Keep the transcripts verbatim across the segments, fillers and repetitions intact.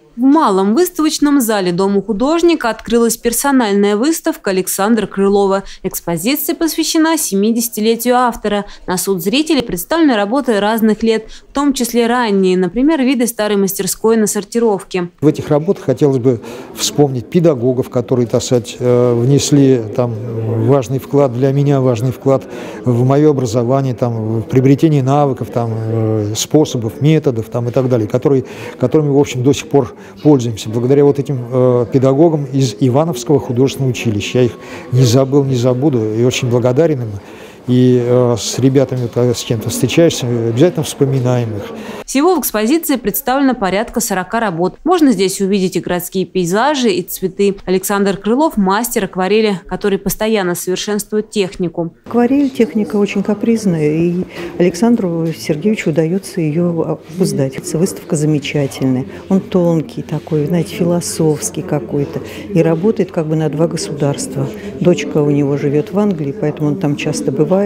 В малом выставочном зале Дома художника открылась персональная выставка Александра Крылова. Экспозиция посвящена семидесятилетию автора. На суд зрителей представлены работы разных лет, в том числе ранние, например, виды старой мастерской на сортировке. В этих работах хотелось бы вспомнить педагогов, которые, так сказать, внесли там важный вклад, для меня важный вклад в мое образование, там, в приобретение навыков, там, способов, методов там, и так далее, которые, которыми, в общем, до сих пор пользуемся. Благодаря вот этим э, педагогам из Ивановского художественного училища. Я их не забыл, не забуду и очень благодарен им. И э, с ребятами, когда с кем-то встречаешься, обязательно вспоминаем их. Всего в экспозиции представлено порядка сорока работ. Можно здесь увидеть и городские пейзажи, и цветы. Александр Крылов – мастер акварели, который постоянно совершенствует технику. Акварель – техника очень капризная, и Александру Сергеевичу удается ее обуздать. Выставка замечательная. Он тонкий такой, знаете, философский какой-то. И работает как бы на два государства. Дочка у него живет в Англии, поэтому он там часто бывает.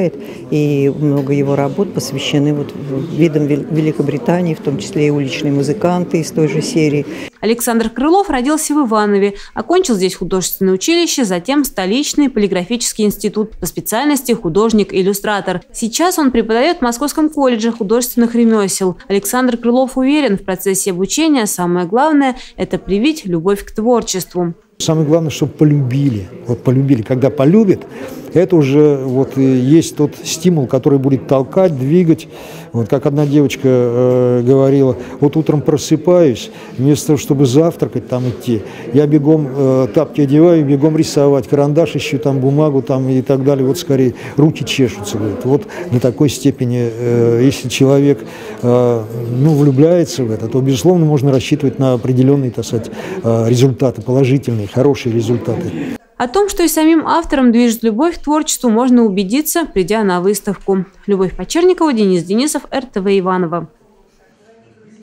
И много его работ посвящены вот видам Великобритании, в том числе и уличные музыканты из той же серии. Александр Крылов родился в Иванове, окончил здесь художественное училище, затем столичный полиграфический институт по специальности художник-иллюстратор. Сейчас он преподает в Московском колледже художественных ремесел. Александр Крылов уверен, в процессе обучения самое главное – это привить любовь к творчеству. Самое главное, чтобы полюбили. Вот полюбили. Когда полюбят, это уже вот есть тот стимул, который будет толкать, двигать. Вот как одна девочка э, говорила, вот утром просыпаюсь, вместо того, чтобы завтракать, там идти, я бегом э, тапки одеваю, бегом рисовать, карандаш ищу, там бумагу там и так далее. Вот скорее руки чешутся. Говорит. Вот до такой степени, э, если человек э, ну, влюбляется в это, то, безусловно, можно рассчитывать на определенные, так сказать, э, результаты, положительные, хорошие результаты. О том, что и самим автором движет любовь к творчеству, можно убедиться, придя на выставку. Любовь Почерникова, Денис Денисов, эр тэ вэ Иваново.